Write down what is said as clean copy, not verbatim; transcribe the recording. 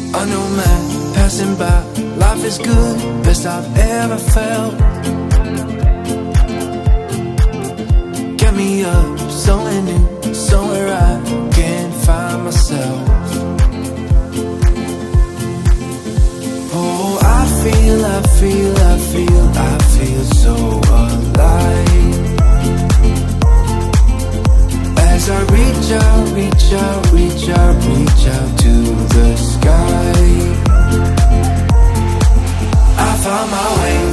A new man passing by, life is good, best I've ever felt. Get me up, somewhere new, somewhere I can't find myself. Oh, I feel so alive. As I reach out, reach out, reach out, reach out to the sky. I found my way.